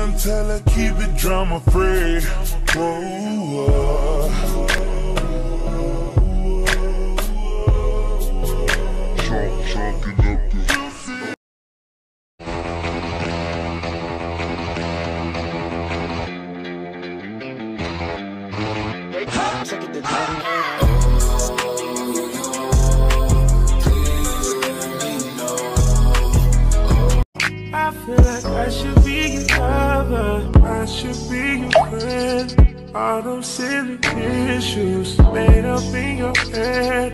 them tell her keep it drama free. Whoa, I feel like I should be your lover, I should be your friend. All those silly issues made up in your head.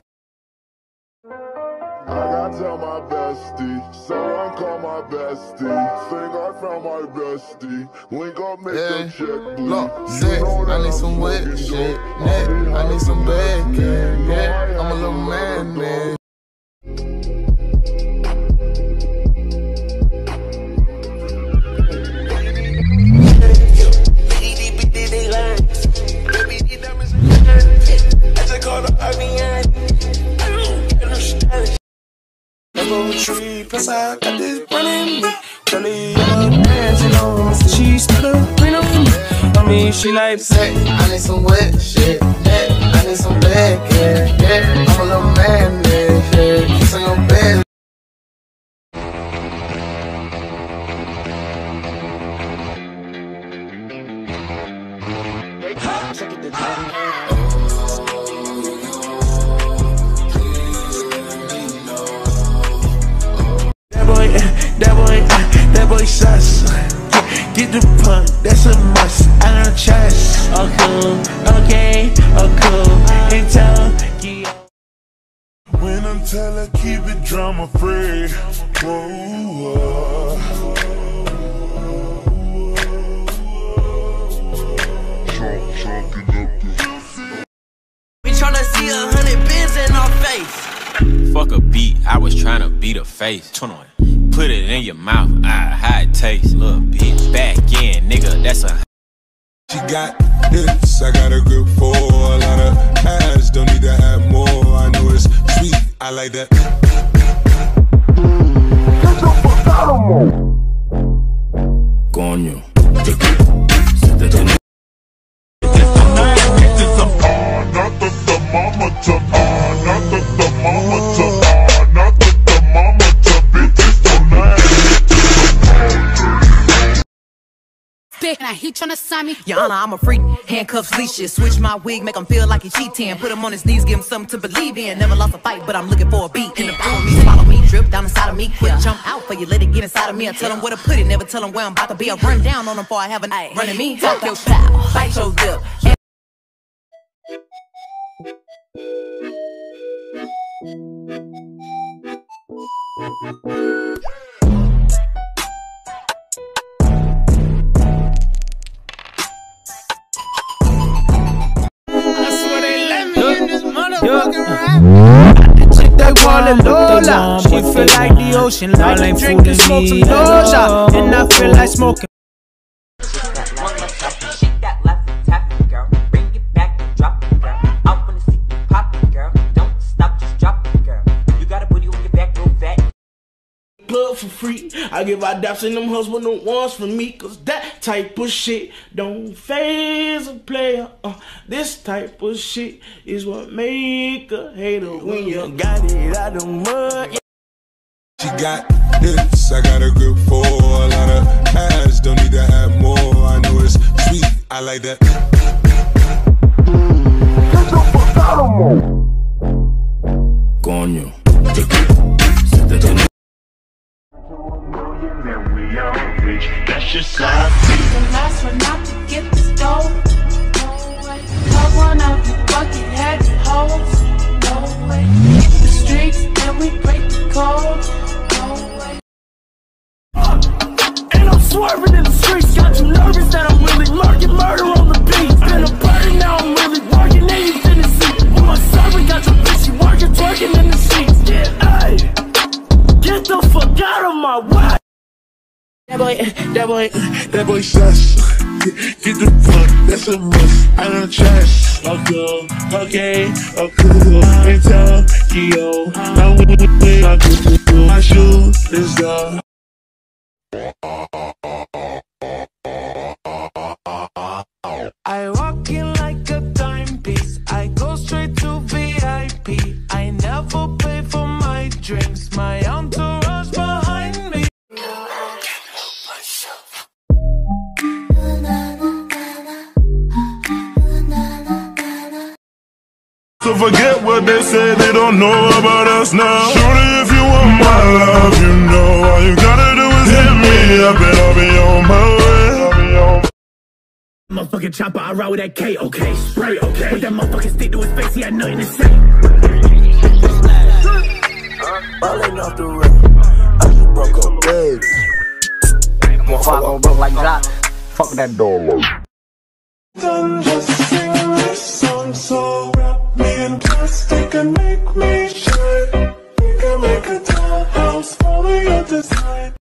I gotta tell my bestie, someone call my bestie. Think I found my bestie. Link up, make the check bleed. Look, sex, I need some wet shit. Neck, I need some bad care. Yeah, I'm a little man. Plus I got this running me. Charlie, dancing on. She's still a queen of me. I mean, she like sex. I need some wet shit. Neck, I need some bad care. Yeah, I'm a little man. Yeah, kiss on your bed. That boy sus. Get the pump, that's a must. I don't trust. Oh cool, okay, oh cool. Intel, when I'm tell her keep it drama free. Whoa, we tryna see 100 bins in our face. Fuck a beat, I was tryna beat a face. 21. Put it in your mouth, how it tastes, little bitch. Back in, nigga, that's a. She got this, I got a grip for a lot of ass. Don't need to have more, I know it's sweet, I like that. Coño. Now he tryna sign me. Your Honor, I'm a freak. Handcuffs, leashes. Switch my wig, make him feel like he cheating. Put him on his knees, give him something to believe in. Never lost a fight, but I'm looking for a beat. In the pool, me, swallow me, drip down inside of me. Quick jump out for you, let it get inside of me. I tell him where to put it, never tell him where I'm about to be. I run down on him before I have a night. Running me, talk your pow, bite your lip. That Walla Lola, she feel like the ocean, like to drink and smoke some Doja, and I feel like smoking. Shake that left and tap it, girl. Bring it back and drop it, girl. I wanna see you pop it, girl. Don't stop, just drop it, girl. You got a booty on your back, real fat. Plug for free. I give our daps and them husband the ones for me, cause that type of shit don't phase a player. This type of shit is what make a hater when you got it out the mud. She got this, I got a grip for a lot of ass. Don't need to have more, I know it's sweet, I like that. Coño. That's just how The last one out to get the stove. No way. Love one out the bucket, had the hoes. No way. Hit the streets and we break the code. No way. And I'm swerving in the streets, got you nervous that I'm really lurking, murder on the beat. Been a burden, now I'm really working, and you didn't see. With my servant, got your bitch, she working, twerking in the sheets. Yeah, hey, get the fuck out of my way. that boy sus. Get the pump, that's a must. I don't trust. Oh cool, okay, oh cool. Intel, yo, I'm with my shoe is never forget what they said, they don't know about us now. Shorty, if you want my love, you know all you gotta do is hit me up and I'll be on my way. Motherfucking chopper, I ride with that K, okay, spray, okay. Put that motherfucking stick to his face, he had nothing to say. Ballin' off the rail, I just broke up, babe. Motherfucker gon' broke like Jock. Fuck that door. Done just sing this song, so wrap me in plastic and make me shine. We can make a dollhouse, follow your design.